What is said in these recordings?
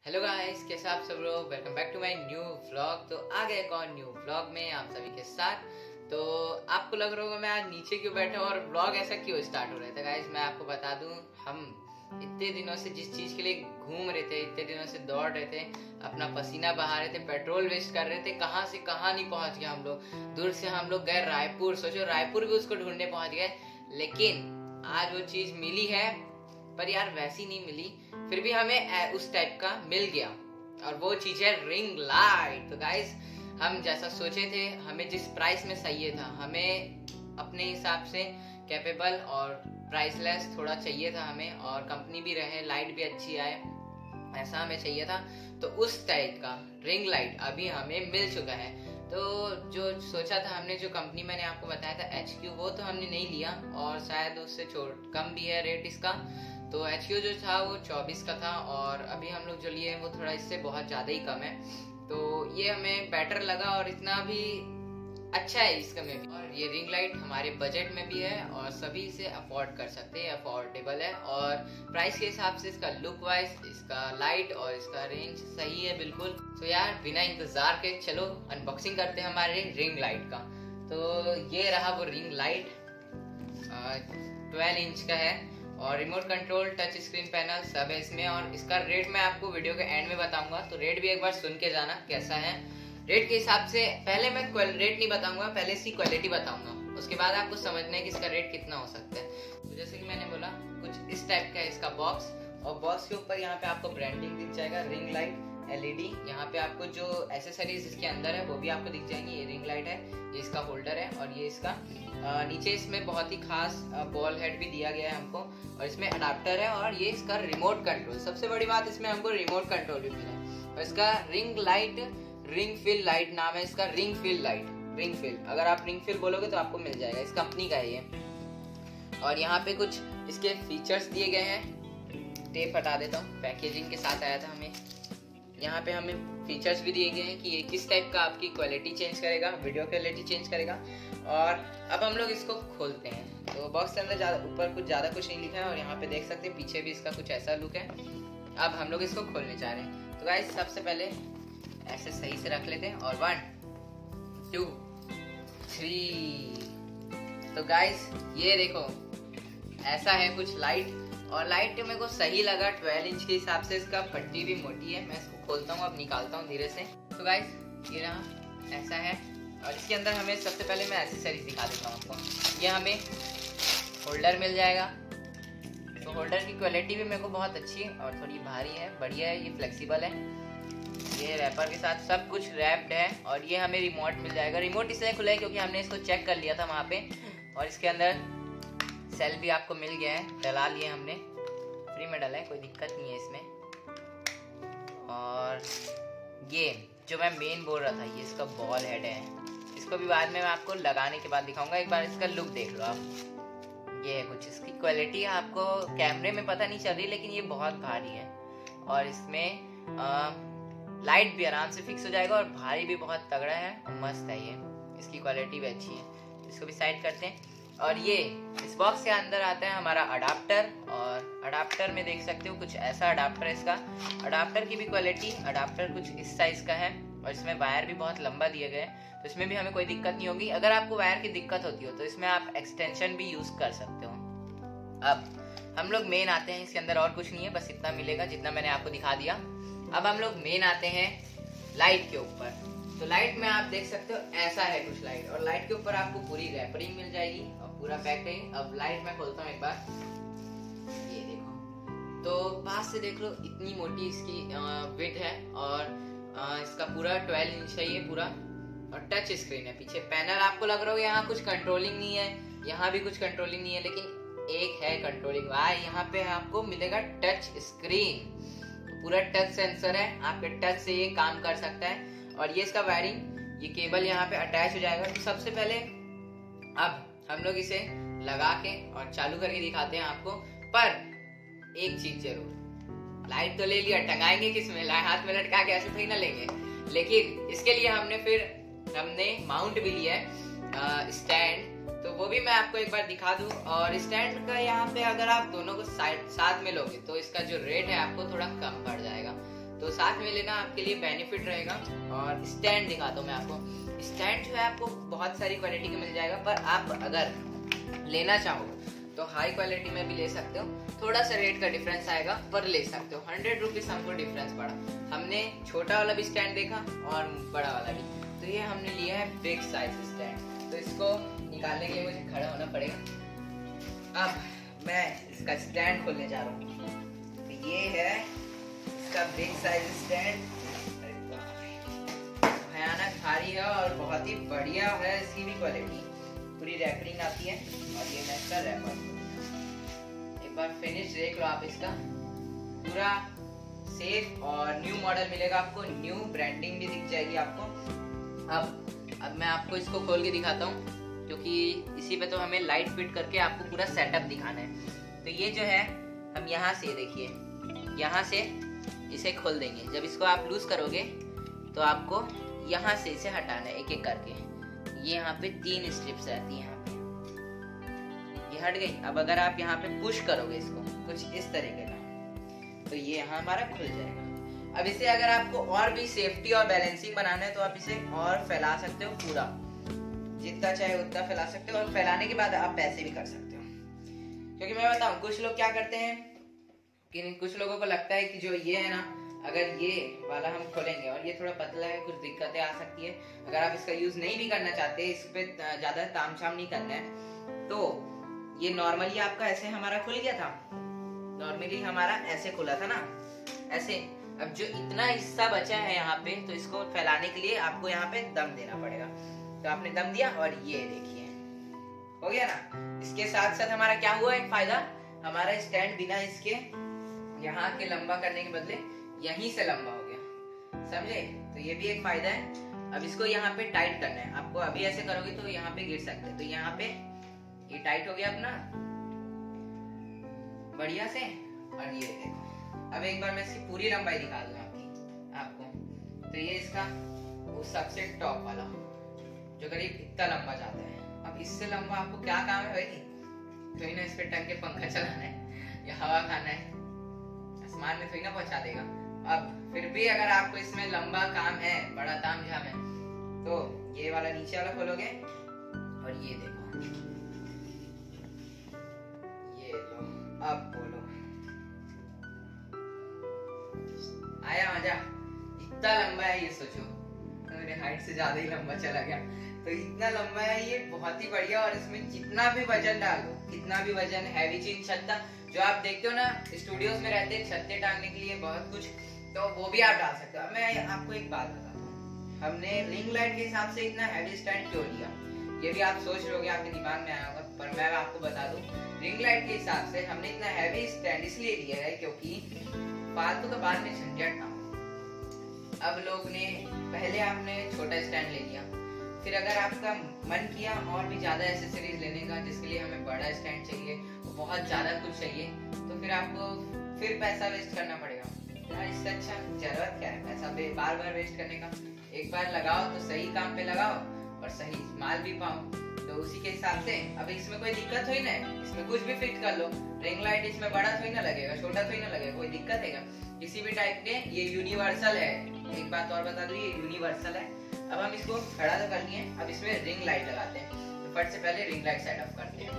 Hello guys, कैसे आप सब लोग। Welcome back to my new vlog. तो आ गए एक और न्यू व्लॉग में आप सभी के साथ। तो आपको लग रहा होगा मैं आज नीचे क्यों बैठा हूँ और व्लॉग ऐसा क्यों स्टार्ट हो रहा है। तो गाइस मैं आपको बता दूं, हम इतने दिनों से जिस चीज के लिए घूम रहे थे, इतने दिनों से दौड़ रहे थे, अपना पसीना बहा रहे थे, पेट्रोल वेस्ट कर रहे थे, कहाँ से कहाँ नहीं पहुंच गए हम लोग। दूर से हम लोग गए रायपुर, सोचो रायपुर भी उसको ढूंढने पहुंच गए, लेकिन आज वो चीज मिली है, पर यार वैसी नहीं मिली। फिर भी हमें उस टाइप का मिल गया और वो चीज है रिंग लाइट। तो गाइस हम जैसा सोचे थे, हमें जिस प्राइस में चाहिए था, हमें अपने हिसाब से कैपेबल और प्राइसलेस थोड़ा चाहिए था हमें, और कंपनी भी रहे, लाइट भी अच्छी आए, ऐसा हमें चाहिए था। तो उस टाइप का रिंग लाइट अभी हमें मिल चुका है। तो जो सोचा था हमने, जो कंपनी मैंने आपको बताया था HQ, वो तो हमने नहीं लिया, और शायद उससे कम भी है रेट इसका। तो HQ जो था वो 24 का था, और अभी हम लोग जो लिए वो थोड़ा इससे बहुत ज़्यादा ही कम है। तो ये हमें बेटर लगा और इतना भी अच्छा है इसका में भी। और ये रिंग लाइट हमारे बजट में भी है और सभी इसे अफोर्ड कर सकते हैं, अफोर्डेबल है, और प्राइस के हिसाब से इसका लुक वाइज, इसका लाइट और इसका रेंज सही है बिल्कुल। तो यार बिना इंतजार के चलो अनबॉक्सिंग करते हैं हमारे रिंग लाइट का। तो ये रहा वो रिंग लाइट, 12 इंच का है, और remote control, touch screen panel सब है इसमें। और इसका रेट मैं आपको वीडियो के एंड में बताऊंगा, तो रेट भी एक बार सुन के जाना कैसा है। रेट के हिसाब से पहले मैं रेट नहीं बताऊंगा, पहले इसकी क्वालिटी बताऊंगा, उसके बाद आपको समझना है कि इसका रेट कितना हो सकता है। तो जैसे कि मैंने बोला, कुछ इस टाइप का है इसका बॉक्स, और बॉक्स के ऊपर यहाँ पे आपको ब्रांडिंग दिख जाएगा, रिंग लाइट LED। यहाँ पे आपको जो एसेसरीज इसके अंदर है वो भी आपको दिख जाएंगी। ये रिंग लाइट है, ये इसका होल्डर है, और ये इसका नीचे इसमें बहुत ही खास बॉल हेड भी दिया गया है हमको, और इसमें अडाप्टर है, और ये इसका रिमोट कंट्रोल। सबसे बड़ी बात, इसमें हमको रिमोट कंट्रोल भी मिला है। और इसका ring light, ring fill light नाम है इसका, ring fill light, ring fill. अगर आप रिंग फिल बोलोगे तो आपको मिल जाएगा, इस कंपनी का है ये। और यहाँ पे कुछ इसके फीचर्स दिए गए हैं, टेप हटा देता हूँ, पैकेजिंग के साथ आया था हमें। यहाँ पे हमें फीचर्स भी दिए गए हैं कि ये किस टाइप का आपकी क्वालिटी चेंज करेगा, वीडियो क्वालिटी चेंज करेगा। और अब हम लोग इसको खोलते हैं। तो बॉक्स के अंदर ऊपर कुछ नहीं लिखा है, और यहाँ पे देख सकते हैं पीछे भी इसका कुछ ऐसा लुक है। अब हम लोग इसको खोलने जा रहे हैं। तो गाइस सबसे पहले ऐसे सही से रख लेते हैं, और 1 2 3। तो गाइस ये देखो ऐसा है कुछ लाइट, और लाइट मेरे को सही लगा 12 इंच के हिसाब से। इसका पट्टी भी मोटी है। मैं इसको खोलता हूँ, अब निकालता हूँ धीरे से। तो गाइस ये रहा, ऐसा है। और इसके अंदर हमें सबसे पहले मैं एसेसरीज दिखा देता हूँ आपको। ये हमें होल्डर मिल जाएगा। तो होल्डर की क्वालिटी भी मेरे को बहुत अच्छी है, और थोड़ी भारी है, बढ़िया है, ये फ्लेक्सिबल है। ये रैपर के साथ सब कुछ रैप्ड है। और ये हमें रिमोट मिल जाएगा। रिमोट इसलिए खुला है क्योंकि हमने इसको चेक कर लिया था वहाँ पे, और इसके अंदर सेल भी आपको मिल गया है, डला लिए हमने, फ्री में डला है, कोई दिक्कत नहीं है इसमें। और ये जो मैं मेन बोल रहा था, ये इसका बॉल हेड है। इसको भी बाद में मैं आपको लगाने के बाद दिखाऊंगा। एक बार इसका लुक देख लो आप। ये है कुछ इसकी क्वालिटी, आपको कैमरे में पता नहीं चल रही, लेकिन ये बहुत भारी है। और इसमें लाइट भी आराम से फिक्स हो जाएगा, और भारी भी बहुत तगड़ा है, मस्त है ये। इसकी क्वालिटी भी अच्छी है। इसको भी साइड करते हैं। और ये इस बॉक्स के अंदर आता है हमारा अडाप्टर, और अडाप्टर में देख सकते हो कुछ ऐसा अडाप्टर है इसका। अडाप्टर की भी क्वालिटी, अडाप्टर कुछ इस साइज का है, और इसमें वायर भी बहुत लंबा दिया गया है, तो इसमें भी हमें कोई दिक्कत नहीं होगी। अगर आपको वायर की दिक्कत होती हो तो इसमें आप एक्सटेंशन भी यूज कर सकते हो। अब हम लोग मेन आते हैं। इसके अंदर और कुछ नहीं है, बस इतना मिलेगा जितना मैंने आपको दिखा दिया। अब हम लोग मेन आते हैं लाइट के ऊपर। तो लाइट में आप देख सकते हो ऐसा है कुछ लाइट, और लाइट के ऊपर आपको पूरी रैपरिंग मिल जाएगी और पूरा पैक है। अब लाइट मैं खोलता हूँ एक बार, ये देखो। तो पास से देख लो, इतनी मोटी इसकी विड्थ है, और इसका पूरा 12 इंच है ये पूरा, और टच स्क्रीन है। पीछे पैनल आपको लग रहा हो यहाँ कुछ कंट्रोलिंग नहीं है, यहाँ भी कुछ कंट्रोलिंग नहीं है, लेकिन एक है कंट्रोलिंग वायर। यहाँ पे आपको मिलेगा टच स्क्रीन, पूरा टच सेंसर है, आपके टच से ये काम कर सकता है। और ये इसका वायरिंग, ये केबल यहाँ पे अटैच हो जाएगा। तो सबसे पहले अब हम लोग इसे लगा के और चालू करके दिखाते हैं आपको। पर एक चीज जरूर, लाइट तो ले लिया, टंगाएंगे किसमें, हाथ में लटका के ऐसे थोड़ी ना लेंगे। लेकिन इसके लिए हमने माउंट भी लिया है, स्टैंड। तो वो भी मैं आपको एक बार दिखा दूं। और स्टैंड का यहाँ पे अगर आप दोनों को साथ में लोगे तो इसका जो रेट है आपको थोड़ा कम पड़ जाएगा। तो साथ में लेना आपके लिए बेनिफिट रहेगा। और स्टैंड दिखाता हूँ मैं आपको। स्टैंड जो है आपको बहुत सारी क्वालिटी के मिल जाएगा, पर आप अगर लेना चाहो तो हाई क्वालिटी में भी ले सकते हो। थोड़ा सा रेट का डिफरेंस आएगा, पर ले सकते हो। 100 रुपीज हमको डिफरेंस पड़ा। हमने छोटा वाला भी स्टैंड देखा और बड़ा वाला भी, तो ये हमने लिया है बिग साइज स्टैंड। तो इसको निकालने के लिए मुझे खड़ा होना पड़ेगा। अब मैं इसका स्टैंड खोलने जा रहा हूँ। तो ये है इसका बिग साइज स्टैंड। भयानक भारी है और बहुत ही बढ़िया है। इसकी भी क्वालिटी पूरी रैपिंग आती है। और ये मैं इसका रैपर, एक बार फिनिश देख लो आप। इसका पूरा सेफ और न्यू मॉडल मिलेगा आपको। न्यू ब्रांडिंग भी दिख जाएगी आपको। अब मैं आपको इसको खोल के दिखाता हूँ, क्योंकि इसी पे तो हमें लाइट फिट करके आपको पूरा सेटअप दिखाना है। तो ये जो है हम यहाँ से देखिए, यहाँ से इसे खोल देंगे। जब इसको आप लूज करोगे तो आपको यहाँ से इसे हटाना है एक एक करके। ये यहाँ पे 3 स्ट्रिप्स रहती हैं। यहाँ पे ये हट गई। अब अगर आप यहाँ पे पुश करोगे इसको कुछ इस तरीके का, तो ये यहाँ हमारा खुल जाएगा। अब इसे अगर आपको और भी सेफ्टी और बैलेंसिंग बनाना है तो आप इसे और फैला सकते हो। पूरा जितना चाहे उतना फैला सकते हो। और फैलाने के बाद आप ऐसे भी कर सकते हो। क्योंकि मैं बताऊं, कुछ लोग क्या करते हैं कि कुछ लोगों को लगता है कि जो ये है ना, अगर ये वाला हम खोलेंगे और ये थोड़ा पतला है, कुछ दिक्कतें आ सकती है। अगर आप इसका यूज नहीं भी करना चाहते, इस पे ज्यादा तामझाम नहीं करना है, तो ये नॉर्मली आपका ऐसे हमारा खुल गया था। नॉर्मली हमारा ऐसे खुला था ना, ऐसे। अब जो इतना हिस्सा बचा है यहाँ पे, तो इसको फैलाने के लिए आपको यहाँ पे दम देना पड़ेगा। तो आपने दम दिया और ये देखिए हो गया ना। इसके साथ साथ हमारा क्या हुआ एक फायदा, हमारा स्टैंड बिना इसके यहाँ के लंबा करने के बदले यहीं से लंबा हो गया, समझे। तो ये भी एक फायदा है। अब इसको यहाँ पे टाइट करना है आपको। अभी ऐसे करोगे तो यहाँ पे गिर सकते हैं। तो यहाँ पे ये टाइट हो गया अपना बढ़िया से। और ये देखो, अब एक बार मैं इसकी पूरी लंबाई दिखा दूं आपको। तो ये इसका वो सबसे टॉप वाला जो करीब इतना लंबा जाता है। अब इससे लंबा आपको क्या काम है भाई? तो ना इस पे टंग के पंखा चलाना है या हवा खाना है, आसमान में थोड़ी ना पहुंचा देगा। अब फिर भी अगर आपको इसमें लंबा काम है, बड़ा तामझाम है, तो ये वाला नीचे वाला खोलोगे और ये देखो, ये लो। अब बोलो, आया मजा? इतना लंबा है ये, सोचो तो मेरे हाइट से ज्यादा ही लंबा चला गया। तो इतना लंबा है ये, बहुत ही बढ़िया। और इसमें जितना भी वजन डालो, कितना भी वजन, हैवी चीज, छत्ता जो आप देखते हो ना स्टूडियोज में रहते हैं छत्ते टांगने के लिए बहुत कुछ, तो वो भी आप डाल सकते हो। मैं आपको एक बात बताता हूँ, हमने रिंग लाइट के हिसाब से इतना हैवी स्टैंड क्यों लिया, ये भी आप सोच रहे होगे, आपके दिमाग में आया होगा। पर मैं आपको बता दूं, रिंग लाइट के हिसाब से हमने इतना हैवी स्टैंड इसलिए लिया है क्योंकि फालतू का बाद में झंझट ना हो। अब लोग ने पहले आपने छोटा स्टैंड ले लिया, फिर अगर आपका मन किया और भी ज्यादा एसेसरीज लेने का जिसके लिए हमें बड़ा स्टैंड चाहिए, बहुत ज्यादा कुछ चाहिए, तो फिर आपको फिर पैसा वेस्ट करना पड़ेगा यार। इससे अच्छा जरूरत क्या है पैसा बार बार वेस्ट करने का? एक बार लगाओ तो सही काम पे लगाओ और सही माल भी पाओ। तो उसी के हिसाब से अब इसमें कोई दिक्कत हुई ना, इसमें कुछ भी फिट कर लो। रिंग लाइट इसमें बड़ा थोड़ी ना लगेगा, छोटा थोड़ी ना लगेगा, कोई दिक्कत है क्या? किसी भी टाइप के, ये यूनिवर्सल है। एक बात और बता दूं, ये यूनिवर्सल है। अब हम इसको खड़ा तो कर लिए, अब इसमें रिंग लाइट लगाते हैं। तो फट से पहले रिंग लाइट सेटअप करते हैं।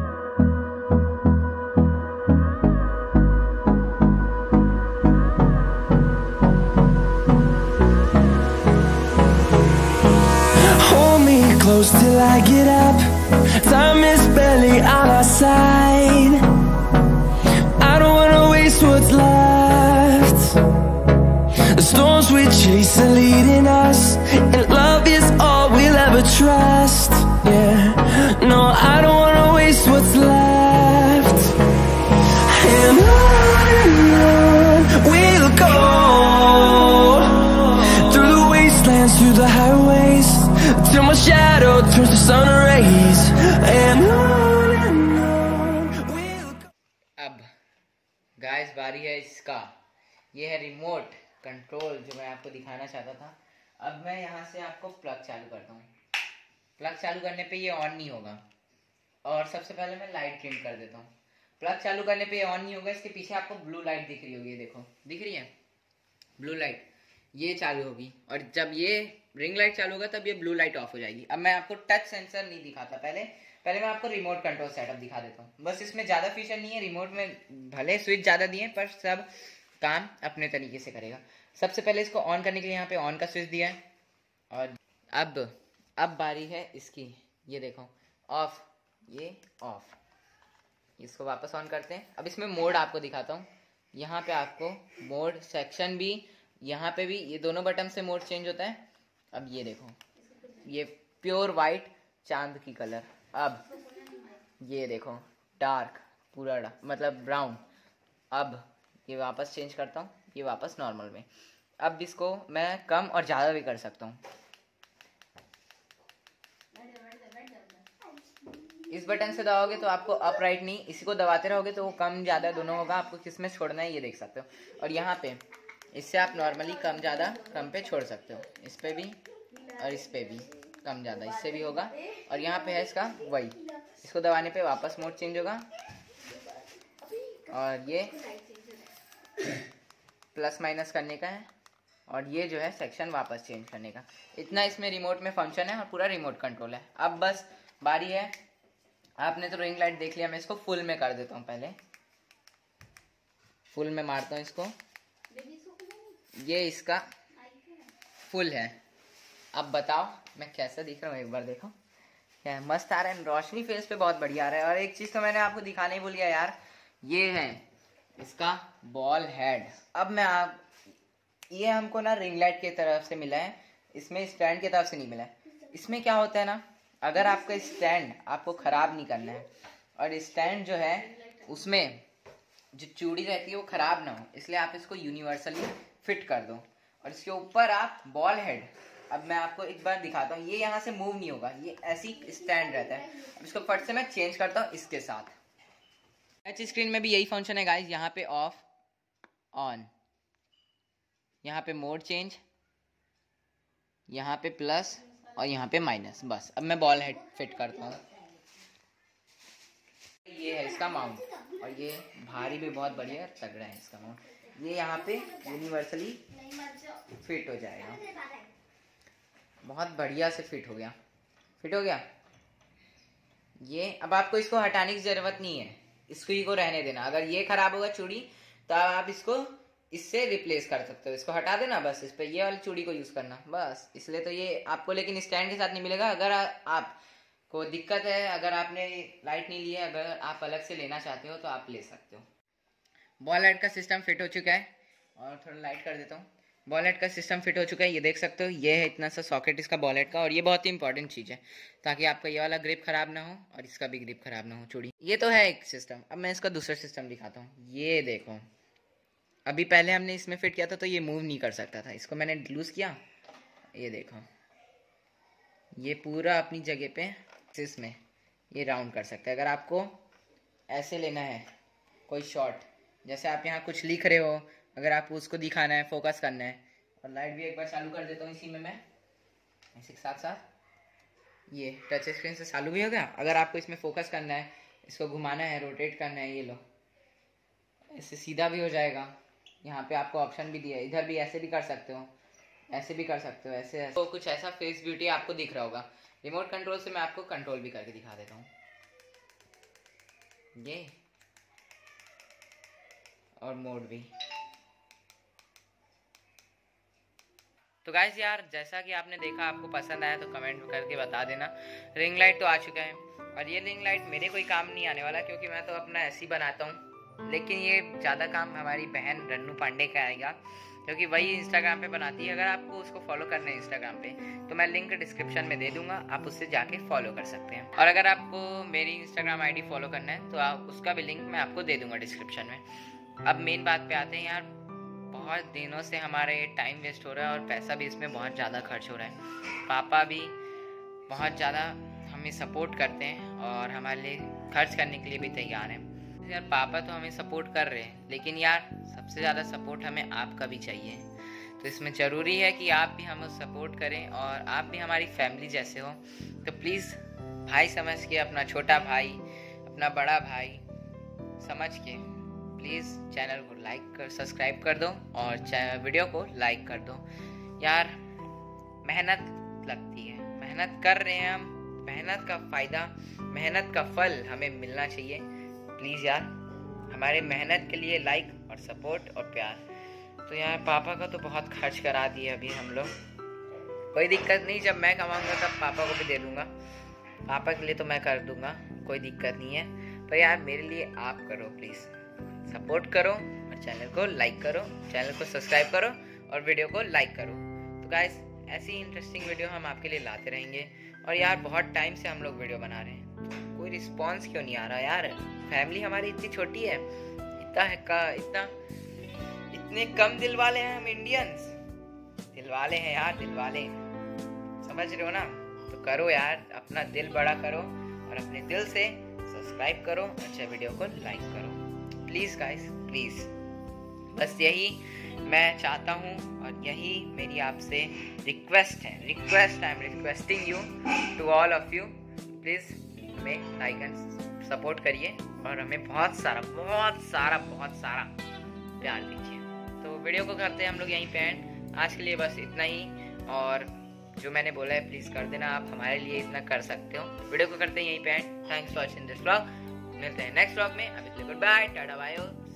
Close till I get up. Time is barely on our side. I don't wanna waste what's left. The storms we chase are leading us, and love is all we'll ever trust. Yeah, no, I don't wanna waste what's left. And on we'll go, through the wastelands, through the highways, till my shadow turns to sun rays. And on we'll go. अब guys बारी है इसका, ये है remote control जो मैं आपको दिखाना चाहता था। अब मैं यहाँ से आपको प्लग चालू करता हूँ। प्लग चालू करने पे ये ऑन नहीं होगा, और सबसे पहले मैं लाइट ट्रिम कर देता हूँ। प्लग चालू करने पे ये ऑन नहीं होगा, इसके पीछे आपको ब्लू लाइट दिख रही होगी, देखो दिख रही है। ब्लू लाइट ये चालू होगी, और जब ये रिंग लाइट चालू होगा तब ये ब्लू लाइट ऑफ हो जाएगी। अब मैं आपको टच सेंसर नहीं दिखाता, पहले मैं आपको रिमोट कंट्रोल सेटअप दिखा देता हूँ। बस इसमें ज़्यादा फीचर नहीं है, रिमोट में भले स्विच ज़्यादा दिए पर सब काम अपने तरीके से करेगा। सबसे पहले इसको ऑन करने के लिए यहाँ पे ऑन का स्विच दिया है, और अब बारी है इसकी, ये देखो ऑफ, ये ऑफ। इसको वापस ऑन करते हैं। अब इसमें मोड आपको दिखाता हूँ। यहाँ पे आपको मोड सेक्शन भी, यहाँ पे भी, ये दोनों बटन से मोड चेंज होता है। अब ये देखो, ये प्योर वाइट चांद की कलर। अब ये देखो डार्क पूरा मतलब ब्राउन। अब ये वापस चेंज करता हूँ, ये वापस नॉर्मल में। अब इसको मैं कम और ज़्यादा भी कर सकता हूँ। इस बटन से दबाओगे तो आपको अप राइट नहीं, इसी को दबाते रहोगे तो वो कम ज़्यादा दोनों होगा, आपको किस में छोड़ना है ये देख सकते हो। और यहाँ पे इससे आप नॉर्मली कम ज़्यादा कम पे छोड़ सकते हो, इस पे भी और इस पे भी कम ज़्यादा, इससे भी होगा। और यहाँ पे है इसका वही, इसको दबाने पे वापस मोड चेंज होगा, और ये प्लस माइनस करने का है, और ये जो है सेक्शन वापस चेंज करने का। इतना इसमें रिमोट में फंक्शन है और पूरा रिमोट कंट्रोल है। अब बस बारी है, आपने तो रिंग लाइट देख लिया, मैं इसको फुल में कर देता हूँ। पहले फुल में मारता हूँ इसको, ये इसका फुल है। अब बताओ मैं कैसा दिख रहा हूँ, एक बार देखो। क्या मस्त आ रहा है, रोशनी फेस पे बहुत बढ़िया आ रहा है। और एक चीज़ तो मैंने आपको दिखाने ही भूल गया यार, ये है इसका बॉल हेड। अब मैं ये हमको ना रिंग लाइट की तरफ से मिला है, इसमें स्टैंड की तरफ से नहीं मिला है। इसमें क्या होता है ना, अगर आपका स्टैंड आपको ख़राब नहीं करना है, और स्टैंड जो है उसमें जो चूड़ी रहती है वो ख़राब ना हो, इसलिए आप इसको यूनिवर्सली फिट कर दो। और इसके ऊपर आप बॉल हेड, अब मैं आपको एक बार दिखाता हूँ, ये यहाँ से मूव नहीं होगा, ये ऐसी स्टैंड रहता है। अब इसको फट से मैं चेंज करता हूँ इसके साथ। टच स्क्रीन में भी यही फंक्शन है गाइस, यहाँ पे ऑफ ऑन, यहाँ पे मोड चेंज, यहाँ पे प्लस और यहाँ पे माइनस। बस अब मैं बॉल हेड फिट करता हूँ। ये है इसका माउंट, और ये भारी भी बहुत बढ़िया तगड़ा है इसका माउंट। ये यहाँ पे यूनिवर्सली फिट हो जाएगा, बहुत बढ़िया से फिट हो गया। ये अब आपको इसको हटाने की ज़रूरत नहीं है, इसको ही को रहने देना। अगर ये ख़राब होगा चूड़ी तो आप इसको इससे रिप्लेस कर सकते हो, इसको हटा देना, बस इस पे ये वाली चूड़ी को यूज़ करना बस। इसलिए तो ये आपको लेकिन स्टैंड के साथ नहीं मिलेगा। अगर आपको दिक्कत है, अगर आपने लाइट नहीं ली है, अगर आप अलग से लेना चाहते हो तो आप ले सकते हो। बॉल हेड का सिस्टम फिट हो चुका है, और थोड़ा लाइट कर देता हूँ। बॉल हेड का सिस्टम फिट हो चुका है, ये देख सकते हो। ये है इतना सा सॉकेट इसका बॉल हेड का, और ये बहुत ही इंपॉर्टेंट चीज़ है ताकि आपका ये वाला ग्रिप खराब ना हो और इसका भी ग्रिप खराब ना हो चूड़ी। ये तो है एक सिस्टम। अब मैं इसका दूसरा सिस्टम दिखाता हूँ। ये देखो, अभी पहले हमने इसमें फिट किया था तो ये मूव नहीं कर सकता था, इसको मैंने लूज़ किया, ये देखो ये पूरा अपनी जगह पे इसमें ये राउंड कर सकता है। अगर आपको ऐसे लेना है कोई शॉट, जैसे आप यहाँ कुछ लिख रहे हो, अगर आपको उसको दिखाना है, फोकस करना है। और लाइट भी एक बार चालू कर देता हूँ इसी में मैं, इसी के साथ साथ ये टच स्क्रीन से चालू भी हो गया। अगर आपको इसमें फोकस करना है, इसको घुमाना है, रोटेट करना है, ये लो ऐसे सीधा भी हो जाएगा। यहाँ पे आपको ऑप्शन भी दिया है, इधर भी ऐसे भी कर सकते हो, ऐसे भी कर सकते हो, ऐसे तो कुछ ऐसा फेस ब्यूटी आपको दिख रहा होगा। रिमोट कंट्रोल से मैं आपको कंट्रोल भी करके दिखा देता हूँ। ये और मोड भी। तो गाइस यार, जैसा कि आपने देखा, आपको पसंद आया तो कमेंट करके बता देना। रिंग लाइट तो आ चुका है, और ये रिंग लाइट मेरे कोई काम नहीं आने वाला क्योंकि मैं तो अपना ऐसे ही बनाता हूँ। लेकिन ये ज़्यादा काम हमारी बहन रन्नू पांडे का आएगा, क्योंकि वही इंस्टाग्राम पे बनाती है। अगर आपको उसको फॉलो करना है इंस्टाग्राम पे तो मैं लिंक डिस्क्रिप्शन में दे दूंगा, आप उससे जाके फॉलो कर सकते हैं। और अगर आपको मेरी इंस्टाग्राम आईडी फॉलो करना है तो आप उसका भी लिंक मैं आपको दे दूंगा डिस्क्रिप्शन में। अब मेन बात पे आते हैं यार, बहुत दिनों से हमारे टाइम वेस्ट हो रहा है और पैसा भी इसमें बहुत ज़्यादा खर्च हो रहा है। पापा भी बहुत ज़्यादा हमें सपोर्ट करते हैं और हमारे लिए खर्च करने के लिए भी तैयार हैं। यार पापा तो हमें सपोर्ट कर रहे हैं, लेकिन यार सबसे ज़्यादा सपोर्ट हमें आपका भी चाहिए। तो इसमें ज़रूरी है कि आप भी हमें सपोर्ट करें और आप भी हमारी फैमिली जैसे हो। तो प्लीज़ भाई समझ के, अपना छोटा भाई, अपना बड़ा भाई समझ के प्लीज़ चैनल को सब्सक्राइब कर दो और वीडियो को लाइक कर दो। यार मेहनत लगती है, मेहनत कर रहे हैं हम, मेहनत का फ़ायदा, मेहनत का फल हमें मिलना चाहिए। प्लीज़ यार हमारे मेहनत के लिए लाइक और सपोर्ट और प्यार। तो यार पापा का तो बहुत खर्च करा दिए अभी हम लोग, कोई दिक्कत नहीं, जब मैं कमाऊँगा तब पापा को भी दे दूँगा। पापा के लिए तो मैं कर दूँगा, कोई दिक्कत नहीं है। पर यार मेरे लिए आप करो, प्लीज़ सपोर्ट करो और चैनल को लाइक करो, चैनल को सब्सक्राइब करो और वीडियो को लाइक करो। तो गाइस ऐसी इंटरेस्टिंग वीडियो हम आपके लिए लाते रहेंगे। और यार बहुत टाइम से हम लोग वीडियो बना रहे हैं, तो कोई रिस्पॉन्स क्यों नहीं आ रहा यार? फैमिली हमारी इतनी छोटी है, इतने कम दिल वाले हैं हम इंडियंस। दिल वाले हैं यार, दिल वाले, समझ रहे हो ना? तो करो यार, अपना दिल बड़ा करो और अपने दिल से सब्सक्राइब करो, अच्छा वीडियो को लाइक करो। प्लीज़ गाइस प्लीज़, बस यही मैं चाहता हूँ और यही मेरी आपसे रिक्वेस्ट है। I am requesting you to all of you, please हमें लाइक एंड सपोर्ट करिए और हमें बहुत सारा प्यार दीजिए। तो वीडियो को करते हैं हम लोग यहीं पे एंड। आज के लिए बस इतना ही, और जो मैंने बोला है प्लीज़ कर देना, आप हमारे लिए इतना कर सकते हो। वीडियो को करते हैं यहीं पे end. Thanks for watching this vlog, मिलते हैं नेक्स्ट व्लॉग में। अभी के लिए गुड बाय, टाटा बाय।